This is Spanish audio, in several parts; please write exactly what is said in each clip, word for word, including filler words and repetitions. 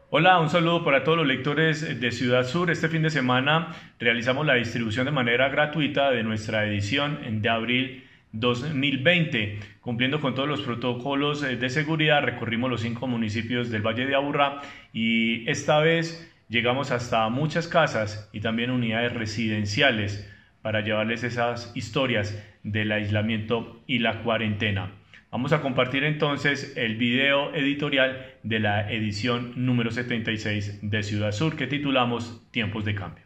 Hola, un saludo para todos los lectores de Ciudad Sur. Este fin de semana realizamos la distribución de manera gratuita de nuestra edición de abril dos mil veinte. Cumpliendo con todos los protocolos de seguridad, recorrimos los cinco municipios del Valle de Aburrá y esta vez llegamos hasta muchas casas y también unidades residenciales para llevarles esas historias del aislamiento y la cuarentena. Vamos a compartir entonces el video editorial de la edición número setenta y seis de Ciudad Sur que titulamos Tiempos de Cambio.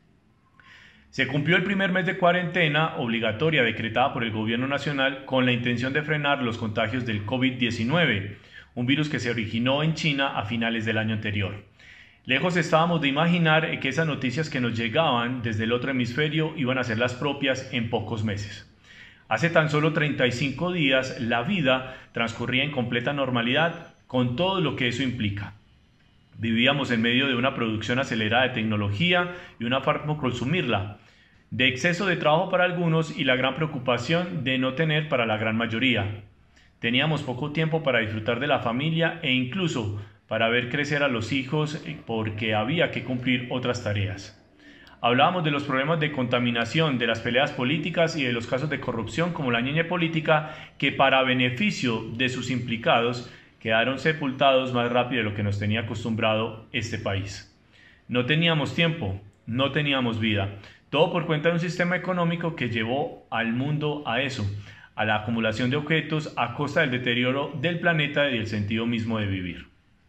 Se cumplió el primer mes de cuarentena obligatoria decretada por el Gobierno Nacional con la intención de frenar los contagios del COVID diecinueve, un virus que se originó en China a finales del año anterior. Lejos estábamos de imaginar que esas noticias que nos llegaban desde el otro hemisferio iban a ser las propias en pocos meses. Hace tan solo treinta y cinco días la vida transcurría en completa normalidad con todo lo que eso implica. Vivíamos en medio de una producción acelerada de tecnología y un afán por consumirla, de exceso de trabajo para algunos y la gran preocupación de no tener para la gran mayoría. Teníamos poco tiempo para disfrutar de la familia e incluso para ver crecer a los hijos porque había que cumplir otras tareas. Hablábamos de los problemas de contaminación, de las peleas políticas y de los casos de corrupción como la ñeñe política que para beneficio de sus implicados quedaron sepultados más rápido de lo que nos tenía acostumbrado este país. No teníamos tiempo, no teníamos vida, todo por cuenta de un sistema económico que llevó al mundo a eso, a la acumulación de objetos a costa del deterioro del planeta y del sentido mismo de vivir.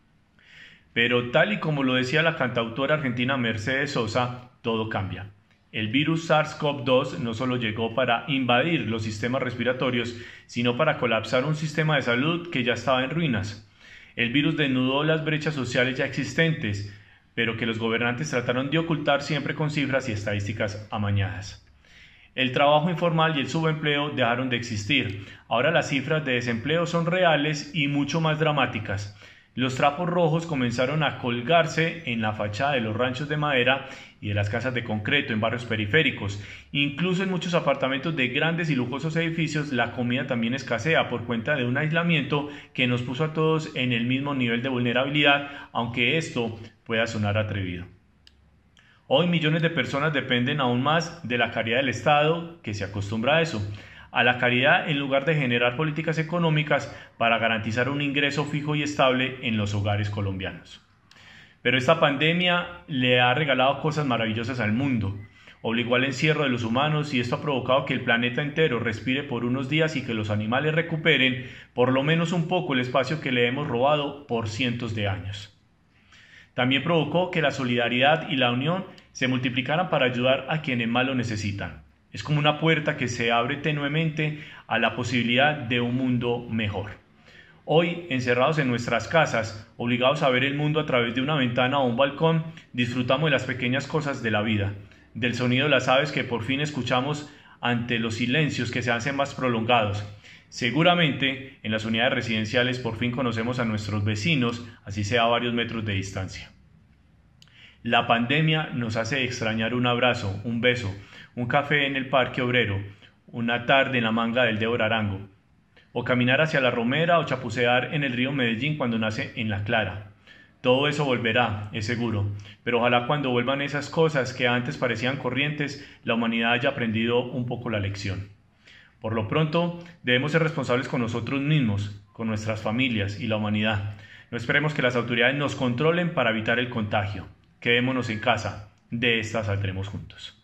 Pero tal y como lo decía la cantautora argentina Mercedes Sosa, todo cambia. El virus SARS CoV dos no solo llegó para invadir los sistemas respiratorios, sino para colapsar un sistema de salud que ya estaba en ruinas. El virus desnudó las brechas sociales ya existentes, pero que los gobernantes trataron de ocultar siempre con cifras y estadísticas amañadas. El trabajo informal y el subempleo dejaron de existir. Ahora las cifras de desempleo son reales y mucho más dramáticas. Los trapos rojos comenzaron a colgarse en la fachada de los ranchos de madera y de las casas de concreto en barrios periféricos. Incluso en muchos apartamentos de grandes y lujosos edificios la comida también escasea por cuenta de un aislamiento que nos puso a todos en el mismo nivel de vulnerabilidad, aunque esto pueda sonar atrevido. Hoy millones de personas dependen aún más de la caridad del Estado, que se acostumbra a eso. A la caridad en lugar de generar políticas económicas para garantizar un ingreso fijo y estable en los hogares colombianos. Pero esta pandemia le ha regalado cosas maravillosas al mundo. Obligó al encierro de los humanos y esto ha provocado que el planeta entero respire por unos días y que los animales recuperen por lo menos un poco el espacio que le hemos robado por cientos de años. También provocó que la solidaridad y la unión se multiplicaran para ayudar a quienes más lo necesitan. Es como una puerta que se abre tenuemente a la posibilidad de un mundo mejor. Hoy, encerrados en nuestras casas, obligados a ver el mundo a través de una ventana o un balcón, disfrutamos de las pequeñas cosas de la vida, del sonido de las aves que por fin escuchamos ante los silencios que se hacen más prolongados. Seguramente, en las unidades residenciales por fin conocemos a nuestros vecinos, así sea a varios metros de distancia. La pandemia nos hace extrañar un abrazo, un beso, un café en el Parque Obrero, una tarde en la manga del Débora Arango, o caminar hacia la Romera o chapucear en el río Medellín cuando nace en La Clara. Todo eso volverá, es seguro, pero ojalá cuando vuelvan esas cosas que antes parecían corrientes, la humanidad haya aprendido un poco la lección. Por lo pronto, debemos ser responsables con nosotros mismos, con nuestras familias y la humanidad. No esperemos que las autoridades nos controlen para evitar el contagio. Quedémonos en casa, de esta saldremos juntos.